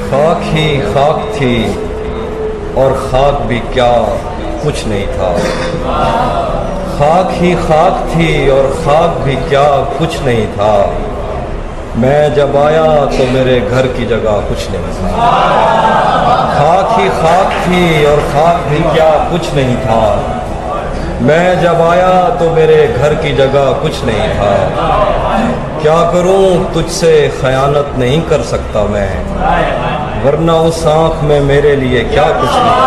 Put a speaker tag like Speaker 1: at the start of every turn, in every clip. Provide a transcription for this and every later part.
Speaker 1: खाक ही खाक थी और खाक भी क्या कुछ नहीं था। खाक ही खाक थी और खाक भी क्या कुछ नहीं था। मैं जब आया तो मेरे घर की जगह कुछ नहीं था। खाक ही खाक थी और खाक भी क्या कुछ नहीं था। मैं जब आया तो मेरे घर की जगह कुछ नहीं था। क्या करूं तुझसे खयानत नहीं कर सकता मैं, वरना उस आँख में मेरे लिए क्या कुछ नहीं।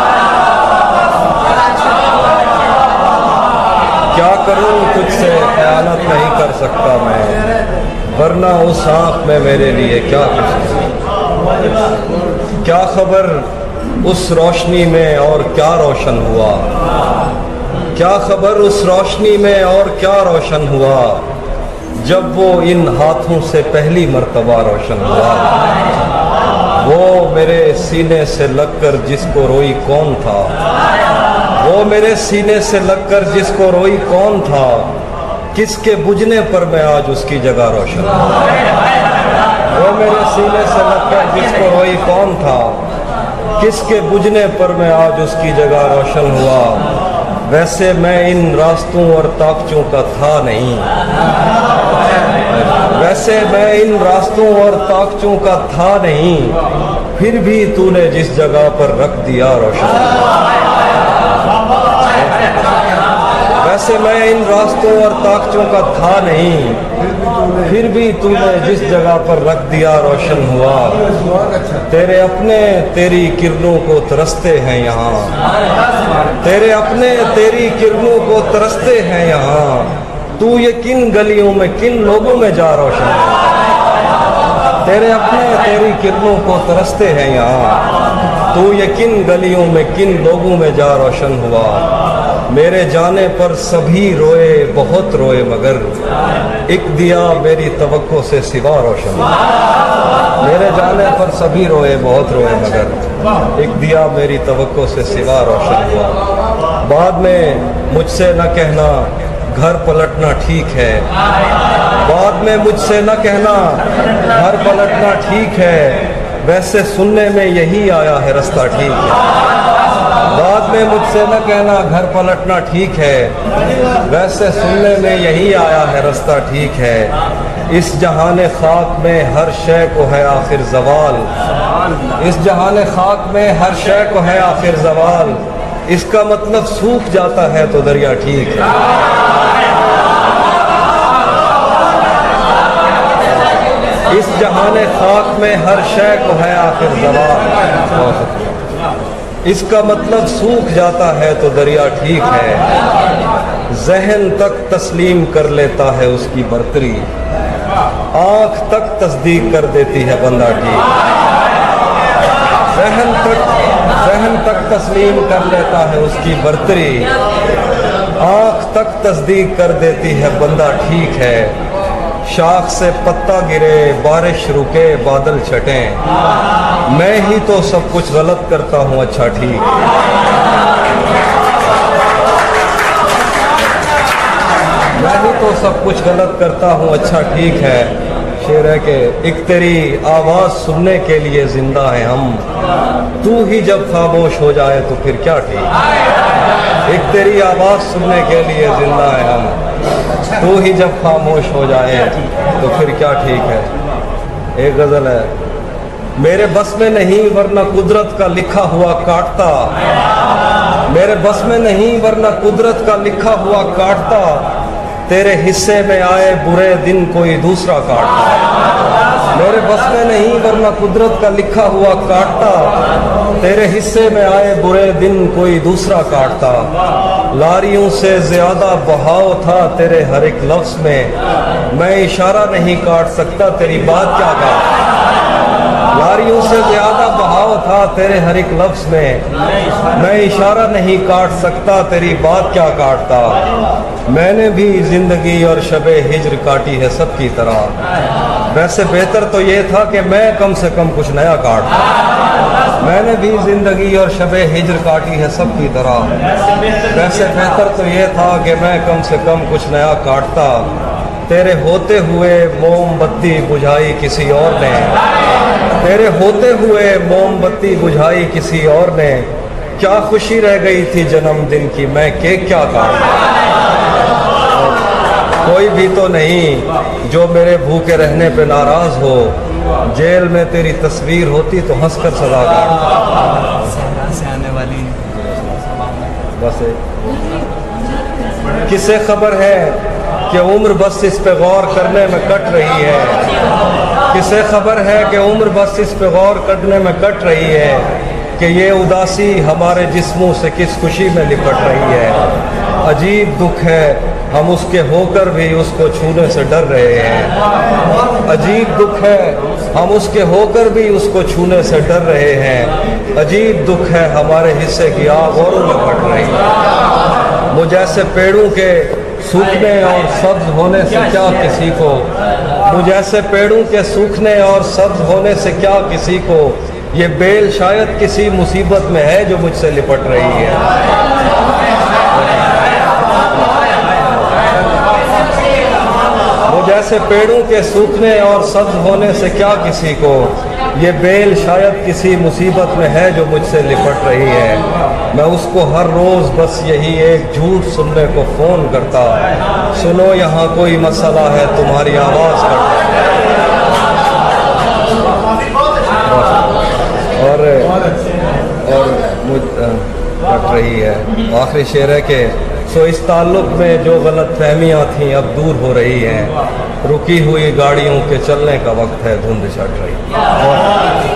Speaker 1: क्या करूं तुझसे खयानत नहीं कर सकता मैं, वरना उस आँख में मेरे लिए क्या कुछ नहीं। क्या खबर उस रोशनी में और क्या रोशन हुआ। क्या खबर उस रोशनी में और क्या रोशन हुआ, जब वो इन हाथों से पहली मर्तबा रोशन हुआ। वो मेरे सीने से लगकर जिसको रोई कौन था। वो मेरे सीने से लगकर जिसको रोई कौन था। किसके बुझने पर मैं आज उसकी जगह रोशन हुआ। वो मेरे सीने से लगकर जिसको रोई कौन था। किसके बुझने पर मैं आज उसकी जगह रोशन हुआ। वैसे मैं इन रास्तों और ताकतों का था नहीं। वैसे मैं इन रास्तों और ताकतों का था नहीं, फिर भी तूने जिस जगह पर रख दिया रोशन। वैसे मैं इन रास्तों और ताकतों का था नहीं, फिर भी तूने जिस जगह पर रख दिया रोशन हुआ। तेरे अपने तेरी किरणों को तरसते हैं यहाँ। तेरे अपने तेरी किरणों को तरसते हैं यहाँ। तू ये किन गलियों में किन लोगों में जा रोशन है। तेरे अपने तेरी किरणों को तरसते हैं यहाँ। तू ये किन गलियों में किन लोगों में जा रोशन हुआ। मेरे जाने पर सभी रोए बहुत रोए, मगर एक दिया मेरी तवक्को से सिवा रोशन हुआ। मेरे जाने पर सभी रोए बहुत रोए, मगर एक दिया मेरी तवक्को से सिवा रोशन हुआ। बाद में मुझसे न कहना घर पलटना ठीक है। बाद में मुझसे न कहना घर पलटना ठीक है। वैसे सुनने में यही आया है रास्ता ठीक है। बाद में मुझसे न कहना घर पलटना ठीक है। वैसे सुनने में यही आया है रास्ता ठीक है। इस जहाने खाक में हर शय को है आखिर ज़वाल। इस जहाने खाक में हर शय को है आखिर ज़वाल। इसका मतलब सूख जाता है तो दरिया ठीक है। इस जहाने खाक में हर शय को है आखिर ज़वाल। इसका मतलब सूख जाता है तो दरिया ठीक है। ज़हन तक तस्लीम कर लेता है उसकी बर्तरी। आँख तक तस्दीक कर देती है बंदा ठीक। ज़हन तक तस्लीम कर लेता है उसकी बर्तरी। आँख तक तस्दीक कर देती है बंदा ठीक है। शाख से पत्ता गिरे बारिश रुके बादल छटे, मैं ही तो सब कुछ गलत करता हूँ अच्छा ठीक। मैं ही तो सब कुछ गलत करता हूँ अच्छा ठीक है। शेर है कि एक तेरी आवाज़ सुनने के लिए जिंदा है हम। तू ही जब खामोश हो जाए तो फिर क्या ठीक। एक तेरी आवाज़ सुनने के लिए जिंदा है हम। तू ही जब खामोश हो जाए तो फिर क्या ठीक है। एक गज़ल है। मेरे बस में नहीं वरना कुदरत का लिखा हुआ काटता। मेरे बस में नहीं वरना कुदरत का लिखा हुआ काटता। तेरे हिस्से में आए बुरे दिन कोई दूसरा काटता। मेरे बस में नहीं वरना कुदरत का लिखा हुआ काटता। तेरे हिस्से में आए बुरे दिन कोई दूसरा काटता। लारियों से ज्यादा बहाव था तेरे हर एक लफ्ज में। मैं इशारा नहीं काट सकता तेरी बात क्या काट। लारियों से ज्यादा बहाव था तेरे हर एक लफ्ज में। मैं इशारा नहीं काट सकता तेरी बात क्या काटता। मैंने भी जिंदगी और शबे हिज्र काटी है सबकी तरह। वैसे बेहतर तो ये था कि मैं कम से कम कुछ नया काटता। मैंने भी जिंदगी और शबे हिज्र काटी है सबकी तरह। वैसे बेहतर तो ये था कि मैं कम से कम कुछ नया काटता। तेरे होते हुए मोमबत्ती बुझाई किसी और ने। तेरे होते हुए मोमबत्ती बुझाई किसी और ने, क्या खुशी रह गई थी जन्मदिन की, मैं केक क्या खाऊं। कोई भी तो नहीं जो मेरे भूखे रहने पे नाराज हो, जेल में तेरी तस्वीर होती तो हंसकर सदा
Speaker 2: से आने वाली
Speaker 1: बस किसे खबर है कि उम्र बस इस पे गौर करने में कट रही है। किसे खबर है कि उम्र बस इस पे गौर करने में कट रही है, कि ये उदासी हमारे जिस्मों से किस खुशी में लिपट रही है। अजीब दुख है हम उसके होकर भी उसको छूने से डर रहे हैं। अजीब दुख है हम उसके होकर भी उसको छूने से डर रहे हैं। अजीब दुख है हमारे हिस्से की आग औरों में फट रही है। मुझ ऐसे पेड़ों के सूखने और सब्ज होने से क्या किसी को, मुझ ऐसे पेड़ों के सूखने और सब्ज होने से क्या किसी को, ये बेल शायद किसी मुसीबत में है जो मुझसे लिपट रही है। जैसे पेड़ों के सूखने और सब्ज होने से क्या किसी को, ये बेल शायद किसी मुसीबत में है जो मुझसे लिपट रही है। मैं उसको हर रोज़ बस यही एक झूठ सुनने को फ़ोन करता, सुनो यहाँ कोई मसला है तुम्हारी आवाज़ करता। और मुझ कट रही है। आखिरी शेर है कि सो इस ताल्लुक़ में जो गलत फहमियाँ थीं अब दूर हो रही हैं। रुकी हुई गाड़ियों के चलने का वक्त है, धुंध छट रही है।